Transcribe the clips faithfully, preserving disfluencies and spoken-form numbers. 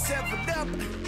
zeven up.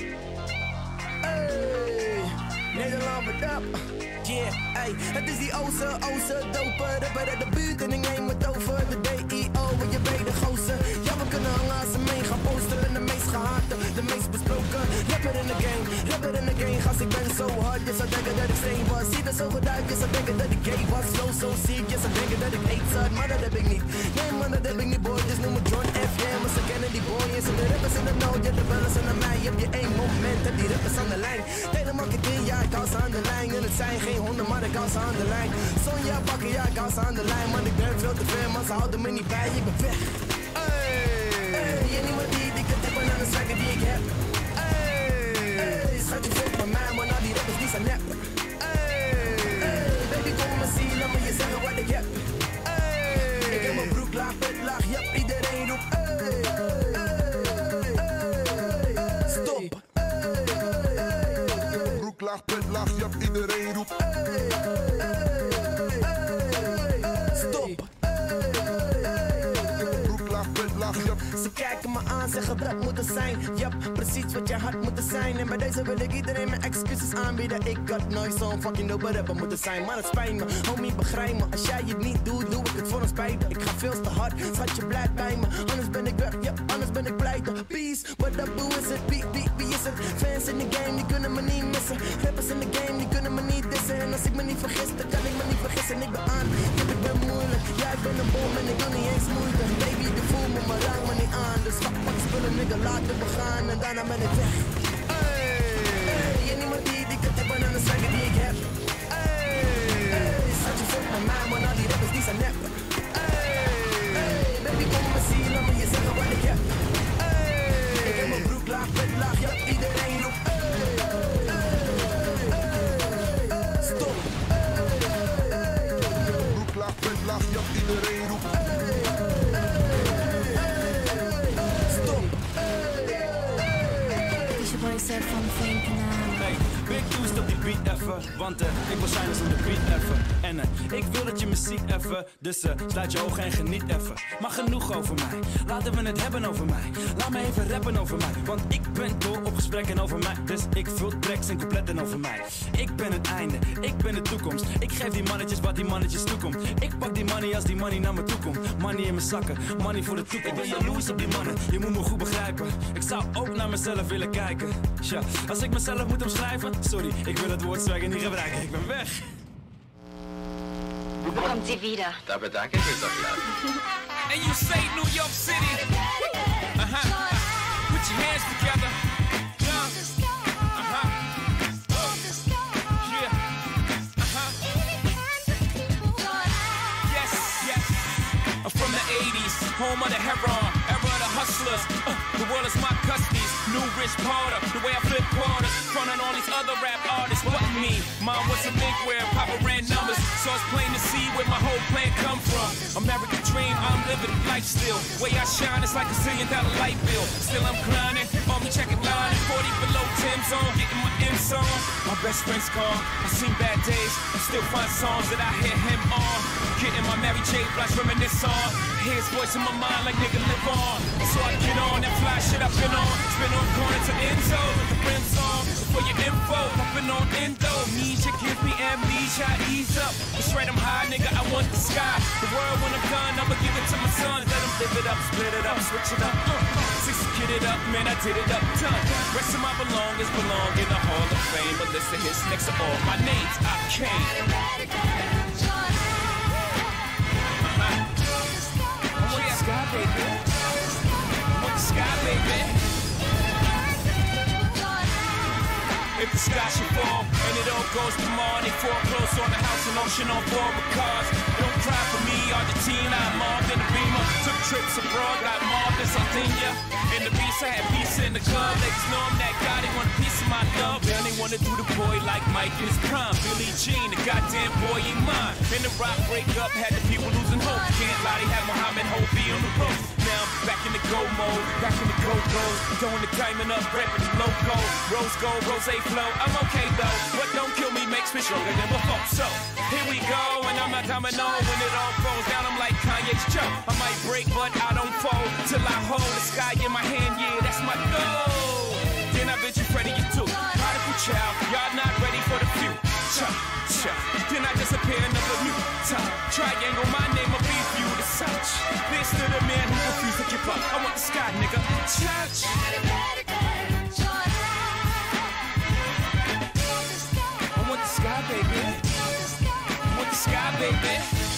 Hey, Nederland met up. Yeah, hey, het is die oze, oze, doper, rapper uit de buurt en ik neem het over. De D I O, en je weet de gozer. Ja, we kunnen hangen als ze mee gaan posteren. De meest gehate, de meest besproken. Rapper in de game, rapper in de game. Gast, ik ben zo hard, je zou denken dat ik steen was. Zie er zo goed uit, je zou denken dat ik gay was. Flow zo ziek, je zou denken dat ik eet zat. Maar dat heb ik niet, nee man, dat heb ik niet boy. Dus noem me John F, yeah, maar ze kennen die boy. En ze de rappers in de nood, ja, de bellen zijn naar mij. Heb je één moment, heb die rappers aan de lijn. Hele marketing, ja, ik hou ze aan de lijn. En het zijn geen honden, maar ik hou ze aan de lijn. Sonja bakken, ja, ik hou ze aan de lijn. Man, ik ben veel te ver, maar ze houden me niet bij. Ik ben weg. Hey, hey, en niemand die, die kan tippen aan de zaken die ik heb. Hey, hey, schat je volgt bij mij, maar nou die rappers die zijn nep. Hey, hey, baby kom maar zien, laat me je zeggen wat ik heb. Hey, ik heb mijn broek laag, pet laag, ja, iedereen roept. Hey, hey, hey, stop. Hey, broek laag, pet laag, ja, iedereen roept. Hey, ze kijken me aan, zeggen dat moet er zijn. Jap, precies wat je had moeten zijn. En bij deze wil ik iedereen mijn excuses aanbieden. Ik had nooit zo'n fucking dope rapper moeten zijn. Maar het spijt me, homie begrijp me. Als jij het niet doet, doe ik het voor een spijt. Ik ga veel te hard, schat je blijft bij me. Anders ben ik weg, ja, anders ben ik pleiten. Peace, what up, hoe is het? Wie, wie, wie is het? Fans in de game, die kunnen me niet missen. Rappers in de game, die kunnen me niet dissen. En als ik me niet vergis, dan kan ik me niet vergissen. Ik ben aan, ja, ik ben moeilijk. Ja, ik ben een bom en ik doe niet eens moeite. Baby, de voel me, maar raak me niet aan. Dus fuck, pak spullen, nigga, laten we gaan. En daarna ben ik weg. Hey, hey, en niemand die, die kan tippen aan de zaken die ik heb. Hey, hey, schat je volgt met mij, maar nou die rappers die zijn nep. Hey, hey, baby, kom maar zien, laat me je zeggen wat ik heb. Hey, ik heb mijn broek laag, pet laag, ja, iedereen roept. Hey, hey, hey, stop. Hey, broek laag, pet laag, ja, iedereen roept. Hey, Big Two stop die beat even, want uh, ik wil zijn als op de beat even. En uh, ik wil dat je me ziet even, dus uh, sluit je ogen en geniet even. Maar genoeg over mij, laten we het hebben over mij. Laat me even rappen over mij, want ik ben dol op gesprekken over mij. Dus ik vul tracks en coupletten over mij. Ik ben het einde, ik ben de toekomst. Ik geef die mannetjes wat die mannetjes toekomt. Ik pak die money als die money naar me toe komt. Money in mijn zakken, money voor de toekomst. Ik ben jaloers op die mannen, je moet me goed begrijpen. Ik zou ook naar mezelf willen kijken. Tja, als ik mezelf moet omschrijven, sorry, ik wil het woord swagger niet gebruiken. Ik ben weg. Kommt sie wieder. Da bedanke ich mich doch gleich. And you say New York City. Uh-huh. Put your hands together. Yeah. Uh-huh. Oh. Yeah. Uh-huh. Yes, yes. I'm from the eighties, home of the heron, era of the hustlers. Uh, the world is my custody. New Rich Porter, the way I flip quarters, front on all these other rap artists. What me? Mom was a big where Papa ran numbers, so it's plain to see where my whole plan come from. American dream, I'm living life still. Way I shine, it's like a zillion dollar light bill. Still I'm grinding, on me checking line, forty below Tim's on, getting my M's on. My best friend's gone, I seen bad days, I still find songs that I hear him on. Getting my Mary J. Blige reminisce on. Hear his voice in my mind like nigga live on. So I get on that fly shit I've been on. Spin on corner to Enzo, the rims on. For your info, I've been on Endo. Need you, give me amnesia, ease up. It's right, I'm high, nigga, I want the sky. The world when I'm done, I'ma give it to my sons. Let them live it up, split it up, switch it up. Uh, six get it up, man, I did it up ton. Rest of my belongings belong in the Hall of Fame. A list of hits next to all my names, I came. Sky, baby. I want the sky, baby. If the sky should fall and it all goes to Mar, they foreclose on the house and ocean on forward cars. Don't cry for me, Argentina. I'm mobbed in the Beamer. Took trips abroad, got mobbed in Sardinia. In the beast, I had peace in the club. Ladies know I'm that guy, they want a piece of my love. Man, they wanna do the boy like Mike in his prime. Billie Jean, the goddamn boy ain't mine. In the rock breakup, had the people losing hope. Can't lie, they had Muhammad Hope on the road. Now I'm back in the go mode, back in the go-go. Throwing the diamond up, repping the logo. Rose gold, rose flow, I'm okay though. What don't kill me makes me stronger than before. So, here we go, and I'm a domino. When it all falls down, I'm like Kanye's Joe. I might break, but I don't fall. Till I hold the sky in my hand, yeah, that's my goal. did you Freddie you do? Prodigal child, y'all not ready for the few. Cha, cha, then I disappear another new time. Triangle, my name will be for you to search. This to the man who refused to give up. I want the sky, nigga. Church. I want the sky, baby. I want the sky, baby.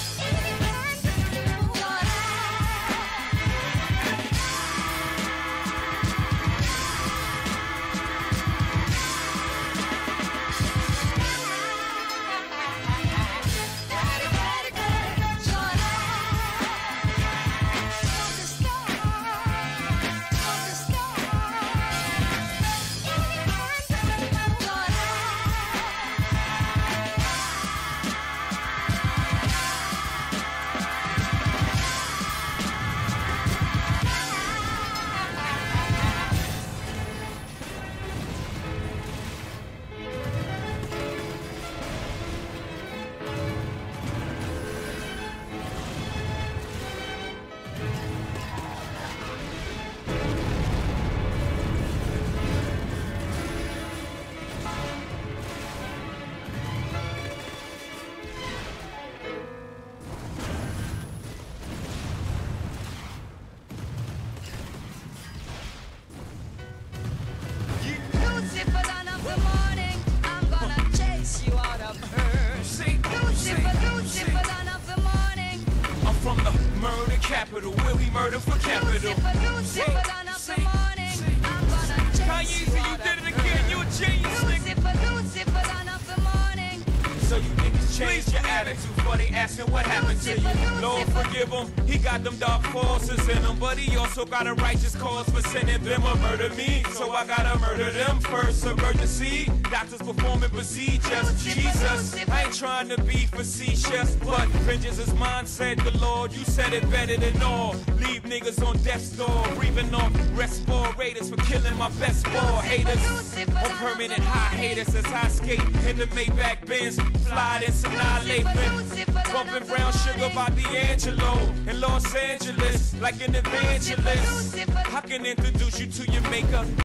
From the murder capital, where we murder for capital. Lucifer, Lucifer, dawn of the morning, I'm gonna chase you you did it again, you a genius, nigga. Lucifer, Lucifer, dawn of the morning. So you niggas change your attitude, but they asking what happened to you. Lord forgive him, he got them dark forces in him, but he also got a righteous cause for sending them to murder me. So I gotta murder them first, emergency. Doctors performing procedures, Jesus. I ain't trying to be facetious, but vengeance is mine, said the Lord. You said it better than all. Leave niggas on death's door, breathing on respirators for killing my best boy. Haters on permanent high haters as I skate in the Maybach Benz, fly this annihilation. Bumping brown sugar by D'Angelo in Los Angeles like an evangelist. I can introduce you to your maker.